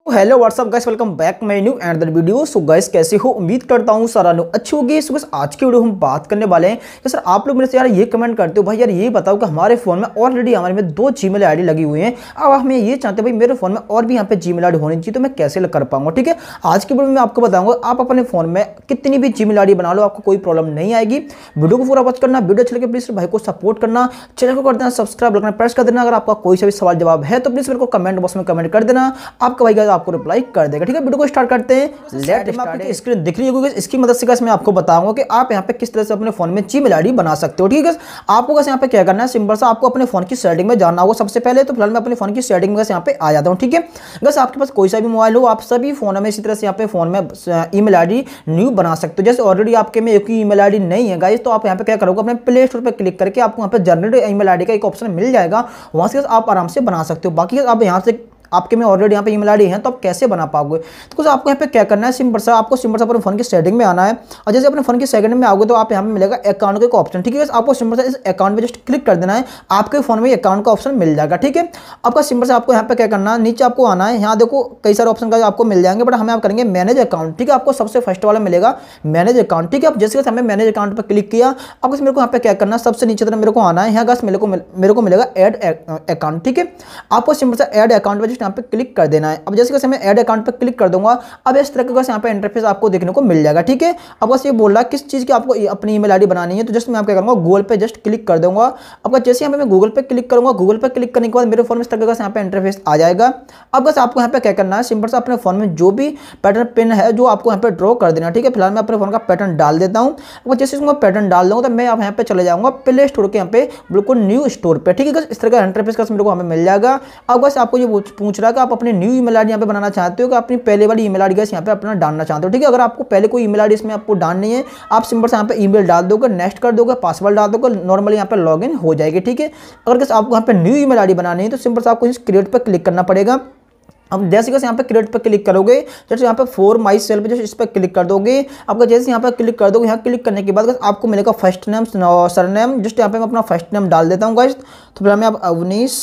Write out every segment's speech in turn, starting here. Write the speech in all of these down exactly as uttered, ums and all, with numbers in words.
Hello what's up guys, welcome back my new and the video. So guys कैसे हो, उम्मीद करता हूँ सारा न्यू अच्छी होगी। सो गाइस आज की वीडियो हम बात करने वाले हैं कि सर आप लोग मेरे से यार ये कमेंट करते हो भाई यार ये बताओ कि हमारे फोन में ऑलरेडी हमारे में दो जीमेल आईडी लगी हुई है, अब हमें ये चाहते हैं भाई मेरे फोन में और भी यहाँ पे जीमेल आईडी होनी चाहिए, तो मैं कैसे कर पाऊंगा। ठीक है, आज की वीडियो में आपको बताऊंगा आप अपने फोन में कितनी भी जीमेल आईडी बना लो, आपको कोई प्रॉब्लम नहीं आएगी। वीडियो को पूरा वॉच करना, वीडियो अच्छी लगे प्लीज भाई को सपोर्ट करना, चैनल को कर देना सब्सक्राइब, लगना प्रेस कर देना। अगर आपका कोई सा भी सवाल जवाब है तो प्लीज मेरे को कमेंट बॉक्स में कमेंट कर देना, आपका भाई आपको रिप्लाई कर देगा। ठीक है, वीडियो को स्टार्ट करते हैं। Let start. स्क्रीन दिख रही होगी, इसकी मदद से गाइस मैं आपको बताऊंगा कि आप यहाँ पे किस तरह से अपने फोन में जीमेल आईडी बना सकते हो। ठीक है, आपको गाइस यहाँ पे क्या करना है, सिंपल सा आपको अपने फोन की सेटिंग में जाना होगा सबसे पहले। तो फिलहाल मैं अपने फोन की सेटिंग में यहाँ पे आ जाता हूँ। ठीक है गाइस, आपके पास कोई सा भी मोबाइल हो, आप सभी फोन में इसी तरह से यहाँ पे फोन में ईमेल आईडी न्यू बना सकते हो। जैसे ऑलरेडी आपके में एक ही ईमेल आईडी नहीं है गाइस, तो आप यहाँ पे क्या करोगे, अपने प्ले स्टोर पर क्लिक करके आपको यहाँ पे जनरेट ईमेल आईडी का एक ऑप्शन मिल जाएगा, वहां से आप आराम से बना सकते हो। बाकी आप यहाँ से आपके में ऑलरेडी यहाँ पे ईमेल आईडी है तो आप कैसे बना पाओगे, तो कुछ आपको यहाँ पे क्या करना है, सिंपल सा आपको सिंपल सा अपने फोन की सेटिंग में आना है। और जैसे अपने फोन की सेटिंग में आओगे तो आप यहाँ पे मिलेगा अकाउंट का एक ऑप्शन। ठीक है, आपको सिंपल सा इस अकाउंट में जस्ट क्लिक कर देना है, आपके फोन में अकाउंट का ऑप्शन मिल जाएगा। ठीक है, आपका सिंपल से आपको यहाँ पे क्या करना है, नीचे आपको आना है। यहाँ देखो कई सारे ऑप्शन का आपको मिल जाएंगे, बट हमें आप करेंगे मैनेज अकाउंट। ठीक है, आपको सबसे फर्स्ट वाला मिलेगा मैनेज अकाउंट। ठीक है, अब जैसे हमें मैनेज अकाउंट पर क्लिक किया, आपको मेरे को यहाँ पे क्या करना है, सबसे नीचे तरफ मेरे को आना है। यहाँ गाइस मेरे को मेरे को मिलेगा ऐड अकाउंट। ठीक है, आपको सिंपल सा ऐड अकाउंट पर जस्ट यहाँ पे क्लिक कर देना है। अब जैसे कि मैं ऐड अकाउंट पर क्लिक कर दूंगा, अब इस तरह का यहाँ पे इंटरफेस आपको देखने को मिल जाएगा। ठीक है, अब बस ये बोल रहा है किस चीज की आपको अपनी ईमेल आईडी बनानी है, तो जस्ट मैं आप क्या करूंगा, गूगल पे जस्ट क्लिक कर दूंगा। अब जैसे यहाँ पे मैं गूगल पे क्लिक करूंगा, गूगल पे क्लिक करने के बाद मेरे फोन में इस तरह का यहाँ पे इंटरफेस आ जाएगा। अब बस आपको यहाँ पे क्या करना है, सिंपल से अपने फोन में जो भी पैटर्न पिन है जो आपको यहाँ पे ड्रॉ कर देना। ठीक है, फिलहाल मैं अपने फोन का पैटर्न डाल देता हूँ। अब जैसे मैं पैटर्न डाल दूंगा तो मैं अब यहाँ पे चले जाऊंगा प्ले स्टोर के यहाँ पे बिल्कुल न्यू स्टोर पे। ठीक है, इस तरह का इंटरफेस का मेरे को हमें मिल जाएगा। अब बस आपको ये पूछ रहा है कि आप अपनी न्यू ईमेल आईडी यहाँ पे बनाना चाहते हो कि अपनी पहले वाली ईमेल आईडी यहाँ पे अपना डालना चाहते हो। ठीक है, अगर आपको पहले कोई ईमेल आईडी इसमें आपको डालनी है, आप सिंपल से यहाँ पे ईमेल डाल दोगे, नेक्स्ट कर दोगे, पासवर्ड डाल दोगे, नॉर्मली यहाँ पे लॉगिन हो जाएगी। ठीक है, अगर आपको यहाँ पे न्यू ईमेल आईडी बनानी है तो सिंपल से आपको इस क्रिएट पर क्लिक करना पड़ेगा। अब जैसे कि यहाँ पे क्रिएट पर क्लिक करोगे, जैसे यहाँ पे फॉर माई सेल्फ जैसे इस पर क्लिक कर दोगे, आपका जैसे यहाँ पे क्लिक कर दोगे, यहाँ क्लिक करने के बाद आपको मिलेगा फर्स्ट नेम सरनेम। जस्ट यहाँ पे मैं अपना फर्स्ट नेम डाल देता हूँ गाइस। तो फिर मैं अब अवनीश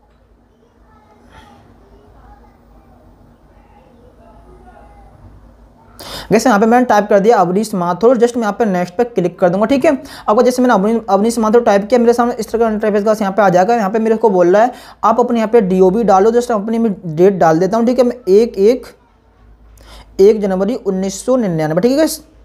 जैसे यहाँ पे मैंने टाइप कर दिया अवनीश माथुर, जस्ट मैं यहाँ पे नेक्स्ट पे क्लिक कर दूंगा। ठीक है, आपको जैसे मैंने अवनीश माथुर टाइप किया, मेरे सामने इस तरह का इंटरफेस का यहाँ पे आ जाएगा। यहाँ पे मेरे को बोल रहा है आप अपने यहाँ पे डीओबी डालो, जस्ट अपनी मैं डेट डाल देता हूँ। ठीक है, मैं एक एक एक जनवरी उन्नीस सौ निन्यानवे। ठीक है,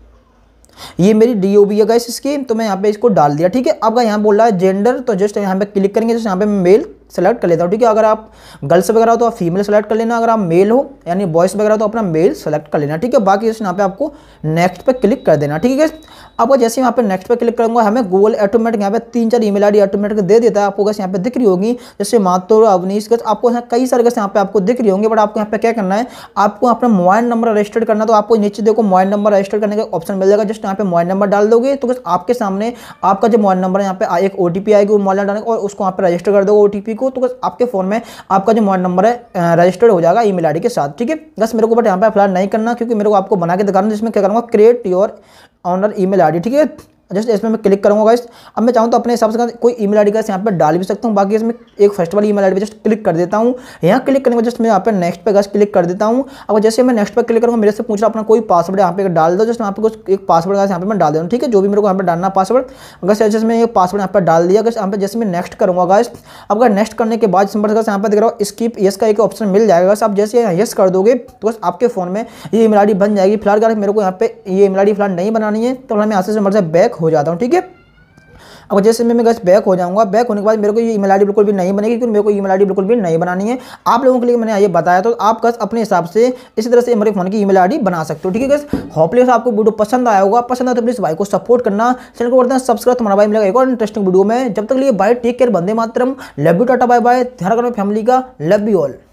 ये मेरी डीओबी है गाइस इसकी, तो मैं यहाँ पे इसको डाल दिया। ठीक है, आपका यहाँ बोल रहा है जेंडर, तो जस्ट यहाँ पे क्लिक करेंगे, जस्ट यहाँ पे मेल सेलेक्ट कर लेता हूँ। ठीक है, अगर आप गर्ल्स वगैरह हो तो आप फीमेल सेलेक्ट कर लेना, अगर आप मेल हो यानी बॉयज वगैरह तो अपना मेल सेलेक्ट कर लेना। ठीक है, बाकी जैसे यहाँ पे आपको नेक्स्ट पे क्लिक कर देना। ठीक है, आपको जैसे यहाँ पे नेक्स्ट पे क्लिक करूंगा, हमें गूगल ऑटोमेटिक यहाँ पे तीन चार ईमेल आईडी ऑटोमेटिक दे देता है। आपको यहाँ पे दिख रही होगी जैसे माथुर, अवनीश, आपको यहाँ कई सारे यहाँ पे आपको दिख रही होंगे, बट आपको यहाँ पे क्या करना है, आपको अपना मोबाइल नंबर रजिस्टर करना। तो आपको नीचे देखो मोबाइल नंबर रजिस्टर करने का ऑप्शन मिल जाएगा, जस्ट यहाँ पे मोबाइल नंबर डाल दोगे तो आपके सामने आपका जो मोबाइल नंबर है यहाँ पे एक ओटीपी आएगी, मोबाइल नंबर डालने और उसको यहाँ पे रजिस्टर कर दोगे ओटीपी को, तो आपके फोन में आपका जो मोबाइल नंबर है रजिस्टर्ड हो जाएगा ईमेल आईडी के साथ। ठीक है, बस मेरे को बट यहाँ पे फिलहाल नहीं करना, क्योंकि मेरे को आपको बना के दिखाना, जिसमें क्या करूँगा, create your own email ID. ठीक है, जस्ट इसमें मैं क्लिक करूंगा गाइस। अब मैं चाहूँ तो अपने हिसाब से कोई ईमेल आईडी का यहाँ पे डाल भी सकता हूँ, बाकी इसमें एक फर्स्ट वाली ईमेल आईडी पे जस्ट क्लिक कर देता हूँ। यहाँ क्लिक करने के बाद जस्ट मैं यहाँ पे नेक्स्ट पे गाइस क्लिक कर देता हूँ। अब जैसे मैं नेक्स्ट पे क्लिक करूँगा, मेरे से पूछ रहा अपना कोई पासवर्ड यहाँ पे डाल दो, जस्ट यहाँ पे कुछ एक पासवर्ड गाइस यहाँ पे मैं डाल दूँ। ठीक है, जो भी मेरे को यहाँ पे डालना पासवर्ड, अगर जैसे मैं ये पासवर्ड यहाँ पे डाल दिया गाइस, यहाँ पे जैसे मैं नेक्स्ट करूँगा गाइस। अब अगर नेक्स्ट करने के बाद सिंपल यहाँ पे देख रहा हूँ स्किप यस का एक ऑप्शन मिल जाएगा। आप जैसे यस कर दोगे तो बस आपके फोन में ये ईमेल आईडी बन जाएगी। फिलहाल गाइस मेरे को यहाँ पे ये ईमेल आईडी फिलहाल नहीं बनानी है, तो मैं यहाँ से सिंपल से बैक हो जाता हूँ। ठीक है, अब जैसे मैं गाइस बैक हो जाऊंगा, बैक होने के बाद मेरे को ये ईमेल आईडी बिल्कुल भी नहीं बनेगी, क्योंकि मेरे को ईमेल आईडी बिल्कुल भी नहीं बनानी है। आप लोगों के लिए मैंने ये बताया, तो आप गाइस अपने हिसाब से इसी तरह से मेरे फोन की ईमेल आईडी बना सकते हो। ठीक है गाइस, होपलेस आपको वीडियो पसंद आया होगा, पसंद आया तो प्लीज भाई को सपोर्ट करना, चैनल को करना सब्सक्राइब। तुम्हारा भाई मिलेगा एक और इंटरेस्टिंग वीडियो में, जब तक लिए बाय टेक केयर, वंदे मातरम, love you, tata bye bye, ध्यान रखना फैमिली का, लव यू ऑल।